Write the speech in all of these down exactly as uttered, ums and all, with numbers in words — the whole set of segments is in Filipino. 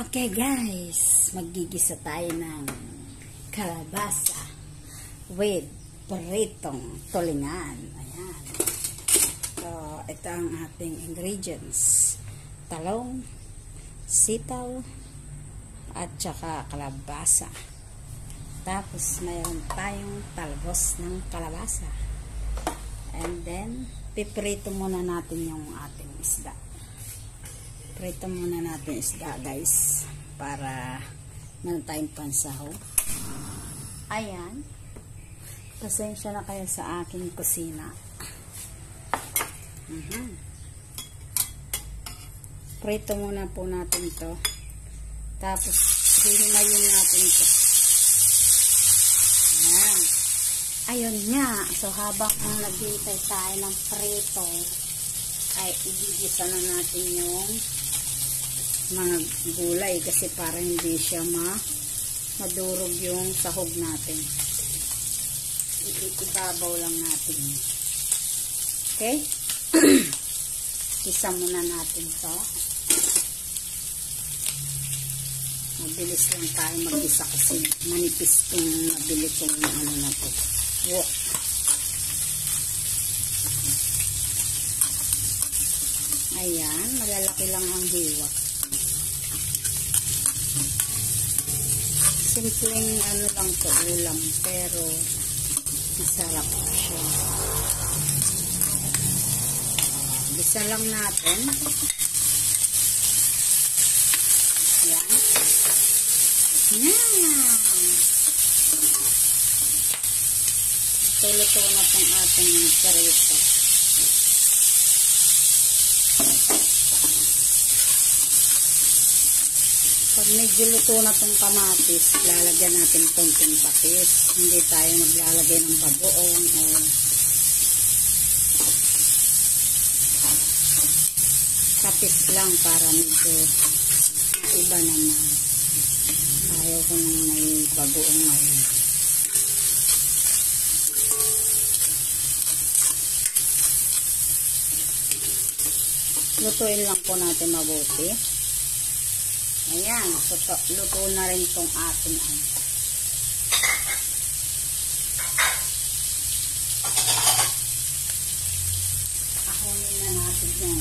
Okay guys, maggigisa tayo ng kalabasa with pritong tulingan. Ayan. So, ito ang ating ingredients. Talong, sitaw, at saka kalabasa. Tapos, mayroon tayong talbos ng kalabasa. And then, piprito muna natin yung ating isda. Prito muna natin isda guys para meron tayong pansaho. Ayan, pasensya na kayo sa aking kusina. uh-huh. Prito muna po natin to, tapos hihimayin natin to. Ayan. Ayun nga, so habang ang naghihintay tayo ng prito ay igigisa na natin yung mga gulay kasi para hindi siya ma madurog yung sahog natin. Ibabaw lang natin. Okay? Isa muna natin to. Mabilis lang tayo mag-isa kasi manipis tong nabili kong ano na to. Wow. Ayan, malalaki lang ang hiwa. Simpleng ano lang to, ulam, pero masarap siya. Bisa lang natin. Ayan. Ayan. Tulo-tulo na itong ating sarito. Pag medyo luto na itong kamatis, lalagyan natin konting patis. Hindi tayo maglalagay ng bagoong o patis lang para medyo iba naman. Ayaw ko nang may bagoong ngayon. Lutuin lang po natin mabuti. Ayan, so, luto na rin itong ating ano. Ahonin na natin yung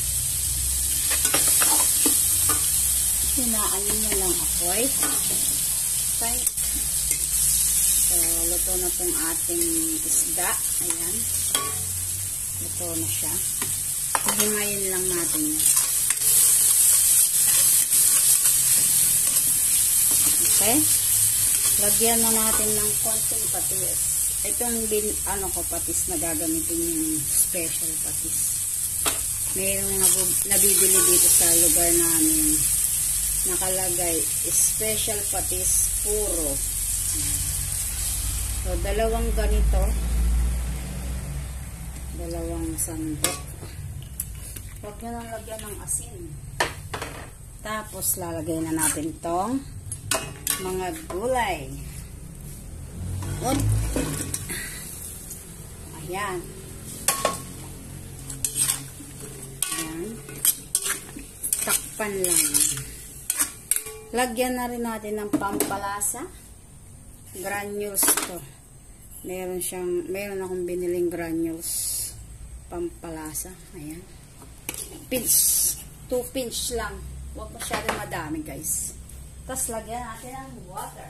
sinaan nyo lang apoy. Okay. So, luto na itong ating isda. Ayan. Luto na siya. Himayin lang natin yan. Okay? Lagyan na natin ng konting patis. Itong bin, ano ko patis na gagamitin yung special patis. Mayroong nabibili dito sa lugar namin. Nakalagay, special patis puro. So, dalawang ganito. Dalawang sandok. Huwag nyo lang lagyan ng asin. Tapos, lalagay na natin tong mga gulay. Up. Ayan. Ayan. Takpan lang. Lagyan na rin natin ng pampalasa. Granules to. Meron siyang, meron akong biniling granules. Pampalasa. Ayan. Pinch. Two pinch lang. Huwag masyadong madami guys. Tapos, lagyan natin ng water.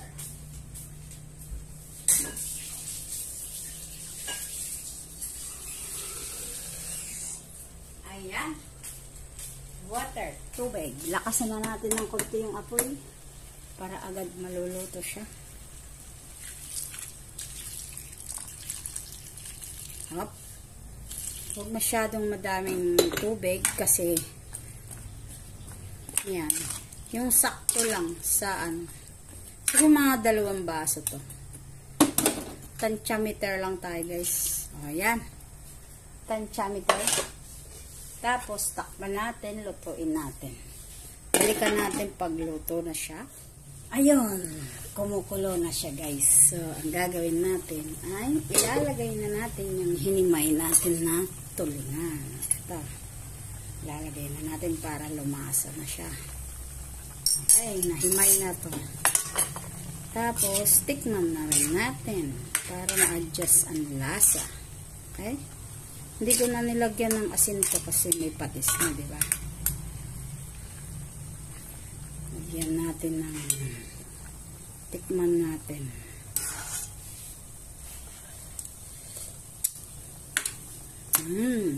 Ayan. Water. Tubig. Lakasan na natin ng konti yung apoy para agad maluluto siya. Hop. Huwag masyadong madaming tubig kasi yan. Yung sakto lang saan. Siguro mga dalawang baso to. Tantiameter lang tayo guys. O, yan. Tantiameter. Tapos, takpan natin, lutuin natin. Balikan natin pag luto na siya. Ayun. Kumukulo na siya guys. So, ang gagawin natin ay ilalagay na natin yung hinimay natin na tulingan. Ito. Ilalagay na natin para lumasa na siya. Okay, nahimay na to. Tapos, tikman na rin natin para ma-adjust ang lasa. Okay? Hindi ko na nilagyan ng asin to kasi may patis na, di ba? Lagyan natin ng tikman natin. Hmm.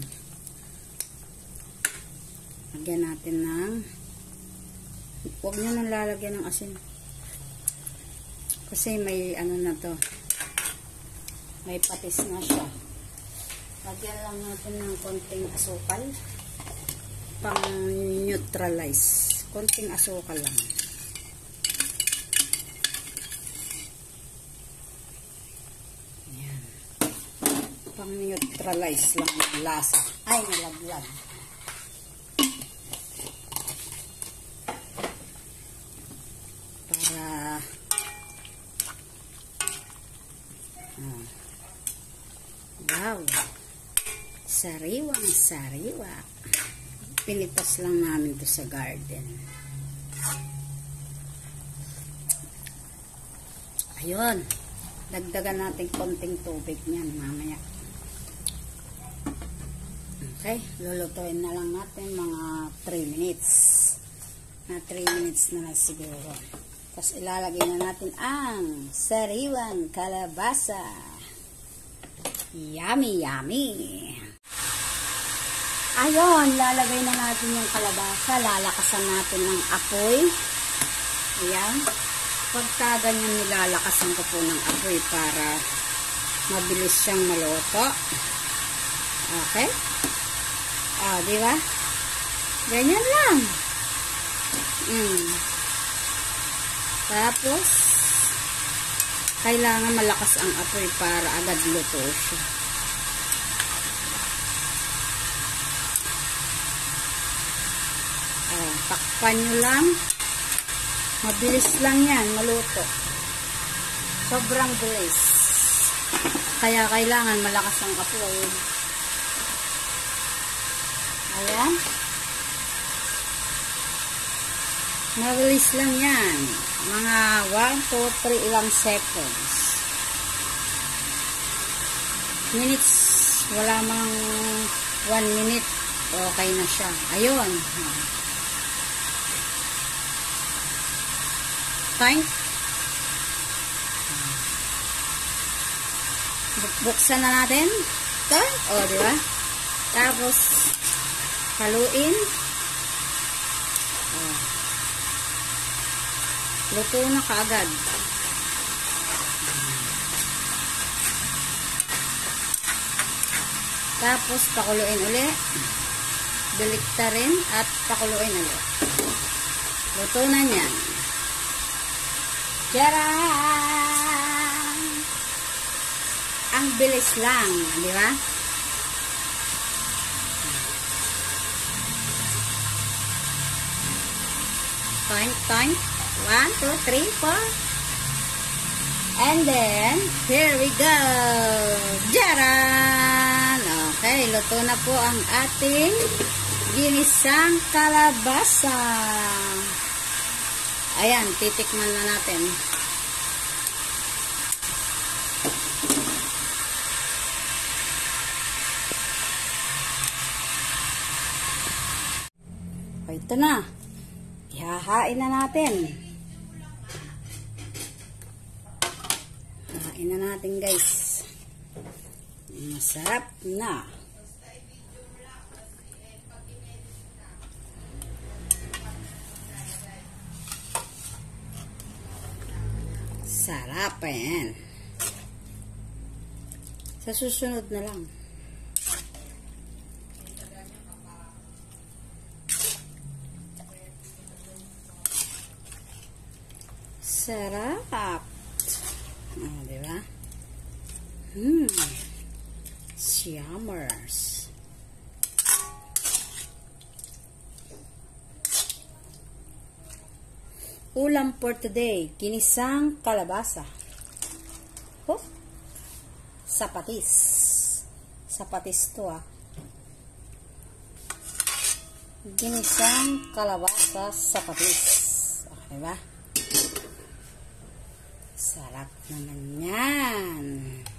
Lagyan natin ng huwag nyo nang lalagyan ng asin. Kasi may ano na to. May patis na siya. Lagyan lang natin ng konting asukal. Pang neutralize. Konting asukal lang. Ayan. Pang neutralize lang yung lasa. Ay, nalaglag. Para oh. Wow. Sariwang sariwa. Pinitas lang namin to sa garden. Ayun. Dagdagan natin konting tubig niyan mamaya. Okay. Lulutuin na lang natin mga three minutes. Na three minutes na lang siguro. Tapos ilalagay na natin ang sariwang kalabasa. Yummy, yummy! Ayun, lalagay na natin yung kalabasa. Lalakasan natin ng apoy. Ayan. Pagka ganyan nilalakasan ko po ng apoy para mabilis siyang maluto. Okay? Ah, di ba? Ganyan lang. Mm. Tapos, kailangan malakas ang apoy para agad luto siya. Oh, takpan nyo lang. Mabilis lang yan, maluto. Sobrang bilis. Kaya kailangan malakas ang apoy. Ayan. Mabilis lang yan. Mga one, two, three ilang seconds. Minutes. Wala mang one minute. Okay na siya. Ayun. Time. Buksan na natin. Ito. O, diba? Tapos, haluin. O. Luto na kaagad. Tapos, pakuluin ulit. Baliktarin at pakuluin ulit. Luto na yan. Tcharam! Ang bilis lang, di ba? Toink, toink. One, two, three, four. And then, here we go. Jaran! Okay, luto na po ang ating ginisang kalabasa. Ayan, titikman na natin. O, ito na. Ihahain na natin. Hahain na natin, guys. Masarap na. Sarap yan. Sa susunod na lang. Sarap. Oh, diba? Hmm. Yummers. Ulam for today, ginisang kalabasa. Oh, sapatis. Sapatis to ah. Ginisang kalabasa, sapatis. Diba? Sarap naman yan.